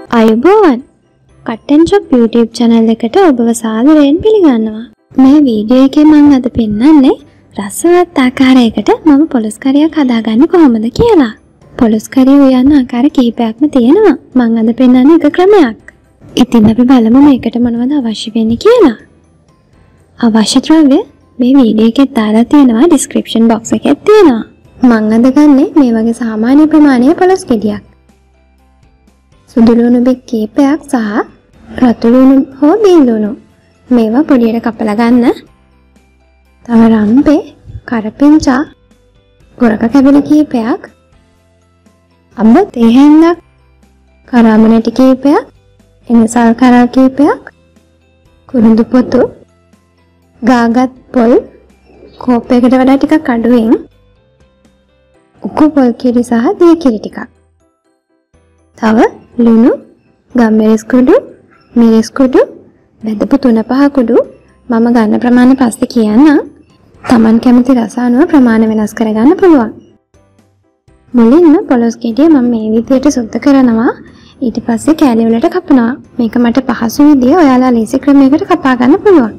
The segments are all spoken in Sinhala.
අයුබෝවන් කට්ටන් ෂොප් YouTube channel එකට ඔබව සාදරයෙන් පිළිගන්නවා. මේ වීඩියෝ එකේ මම අද පෙන්නන්නේ රසවත් ආකාරයකට මම පොලොස් කරියක් හදාගන්නේ කොහොමද කියලා. පොලොස් කරිය උයන්න ආකාර කිහිපයක්ම තියෙනවා. මම අද පෙන්නන්නේ එක ක්‍රමයක්. ඉතින් අපි බලමු මේකට මොනවද අවශ්‍ය වෙන්නේ කියලා. අවශ්‍ය ද්‍රව්‍ය මේ වීඩියෝ එකේ දාලා තියෙනවා description box එකේ තියෙනවා. මම අද ගන්නේ මේ වගේ සාමාන්‍ය ප්‍රමාණයේ පොලොස් ගෙඩියක්. සුදු ලුණු බික් කීපයක් සහ රතු ලුණු හෝ බිල් ලුණු මේවා පොඩියට කපලා ගන්න. තව රම්පේ, කරපිංචා, ගොරක කැබලි කීපයක්, අඹ තේ හැන්දක්, කරාමනටි කීපයක්, එනසල් කරා කීපයක්, කුරුඳු පොතු, ගාගත් පොල් කෝපයකට වඩා ටිකක් අඩුවෙන්, උකු පොල් කිරි සහ දී කිරි ටිකක්. තව ලුණු, ගම්මිරිස් කුඩු, මිරිස් කුඩු, බෙදපු 3-5 කුඩු මම ගන්න ප්‍රමාණය පස්සේ කියන්නම්. Taman කැමති රස අනුව ප්‍රමාණය වෙනස් කරගන්න පුළුවන්. මුලින්ම පොලොස් ගෙඩිය මම මේ විදිහට සුද්ධ කරනවා. ඊට පස්සේ කෑලි වලට කපනවා. මේක මට පහසු විදිය ඔයාලා ලේසි ක්‍රමයකට කපා ගන්න පුළුවන්.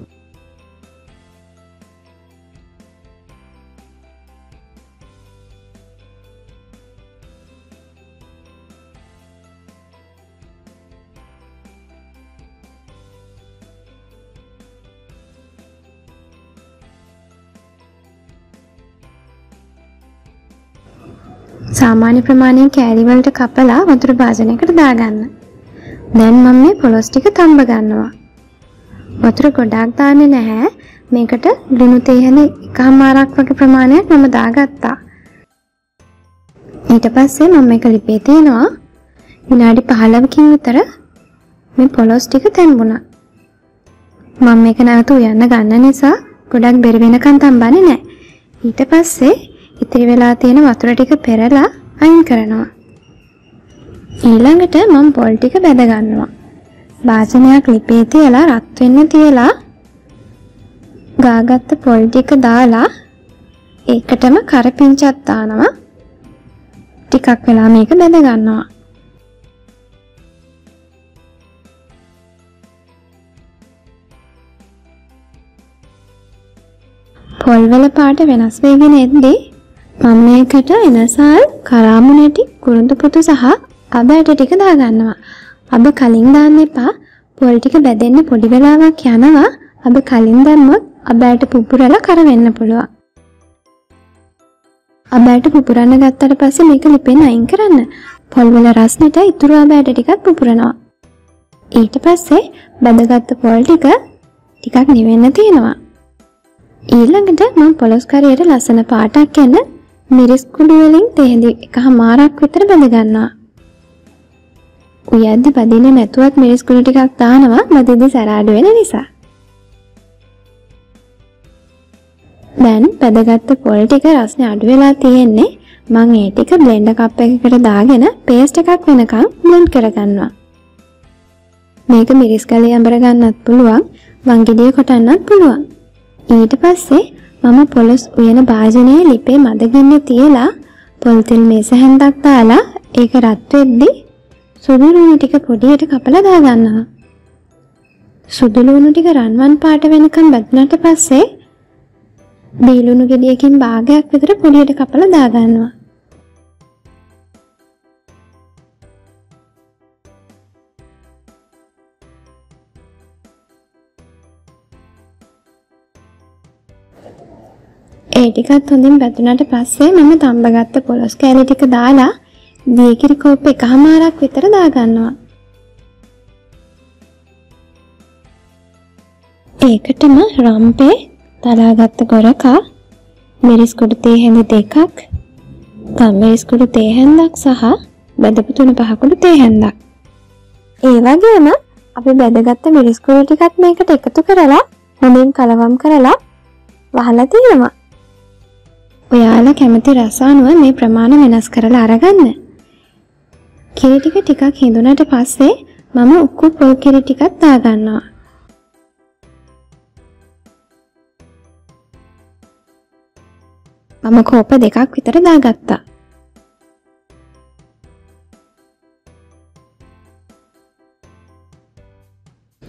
සාමාන්‍ය ප්‍රමාණයෙන් කෑලි වලට කපලා වතුර භාජනයකට දාගන්න. දැන් මම මේ පොලොස් ටික තඹ ගන්නවා. වතුර ගොඩක් දාන්නේ නැහැ. මේකට ලුණු තේ හැඳි එකමාරක් වගේ ප්‍රමාණයක් මම දාගත්තා. ඊට පස්සේ මම මේක ලිපේ තියනවා. විනාඩි 15කින් විතර මේ පොලොස් ටික තැම්බුණා. මම මේක නැවත උයන්න ගන්න නිසා ගොඩක් බෙරි වෙනකන් තම්බන්නේ නැහැ. ඊට පස්සේ ඉතිරි වෙලා තියෙන වතුර ටික පෙරලා අයින් කරනවා. ඊළඟට මම පොල් ටික බෙද ගන්නවා. භාජනයක් ලිපේ තියලා රත් වෙන්න තියලා ගාගත්ත පොල් ටික දාලා ඒකටම කරපිංචක් දානවා. ටිකක් වෙලා මේක බෙද ගන්නවා. පොල් වල පාට වෙනස් වෙගෙන එද්දී මම මේකට එනසල්, කරාමුණටි, කුරුඳු පොතු සහ අබ ඇට ටික දාගන්නවා. අබ කලින් දාන්න එපා. පොල් ටික බැදෙන්න පොඩි වෙලාවක් යනවා. අබ කලින් දැම්මොත් අබ ඇට පුපුරලා කර වෙන්න පුළුවන්. අබ ඇට පුපුරන්න ගත්තට පස්සේ මේක ලිපෙන් අයින් කරන්න. පොල් වල රස්නෙට ඉතුරු අබ ඇට ටිකත් පුපුරනවා. ඊට පස්සේ බැදගත්තු පොල් ටිකක් නිවෙන්න තියෙනවා. ඊළඟට මම පොලොස් කරියට ලස්සන පාටක් එන මිරිස් කුඩු වලින් තෙහෙඳි එකමාරක් විතර බඳ ගන්නවා. උයද්දි බදින්නේ නැතුවත් මිරිස් කුඩු ටිකක් දානවා බදිද්දි සැර අඩු වෙන නිසා. දැන් බදගත්තු පොල් ටික රස්නේ අඩු වෙලා තියෙන්නේ. මම ඒ ටික බ්ලෙන්ඩර් කප් එකකට දාගෙන පේස්ට් එකක් වෙනකන් බ්ලෙන්ඩ් කරගන්නවා. මේක මිරිස් ගලේ අඹර ගන්නත් පුළුවන්, වංගෙඩිය කොටන්නත් පුළුවන්. ඊට පස්සේ මම පොලොස් උයන භාජනයේ ලිපේ මද ගින්න තියලා පොල් තෙල් මේස හැන්දක් දාලා ඒක රත් වෙද්දි සුදු ලුණු ටික පොඩියට කපලා දාගන්නවා. සුදු ලුණු ටික රන්වන් පාට වෙනකන් බැදුනට පස්සේ බී ලුණු ගෙඩියකින් භාගයක් විතර පොඩියට කපලා දාගන්නවා. ඒ ටිකත් හොඳින් බැදුනට පස්සේ මම තඹගත්ත පොලොස් කෑලි ටික දාලා දීකිරි කෝප් එකමාරක් විතර දාගන්නවා. ඒකටම රම්පේ, තලාගත්ත ගොරකා, මිරිස් කුඩු තේ හැඳි 2ක්, ගම්මිරිස් කුඩු තේ හැන්දක් සහ බෙදපු 3-5 කුඩු තේ හැන්දක්. ඒ වගේම අපි බෙදගත්ත මිරිස් කුඩු ටිකත් මේකට එකතු කරලා හොඳින් කලවම් කරලා වහලා තියෙනවා. ඔයාලා කැමති රස අනුව මේ ප්‍රමාණය වෙනස් කරලා අරගන්න. කිරි ටිකක් හිඳුනට පස්සේ මම උක්කු පොල් කිරි ටිකක් දාගන්නවා. මම කෝප 2ක් විතර දාගත්තා.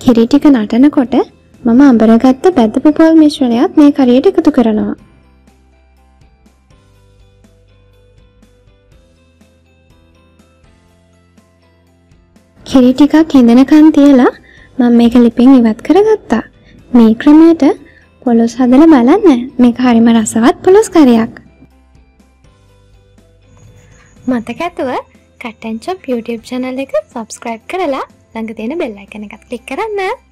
කිරි ටික නටනකොට මම අඹරගත්ත බැදපු පොල් මිශ්‍රණයත් මේ කරියට එකතු කරනවා. කිරි ටිකක් හිඳනකන් තියලා මම මේක ලිපින් ඉවත් කරගත්තා. මේ ක්‍රමයට පොලොස් හදලා බලන්න. මේක හරිම රසවත් පොලොස් කරියක්. මතක ඇතුව Cut and Chop YouTube channel එක subscribe කරලා ළඟ තියෙන bell icon එකත් click කරන්න.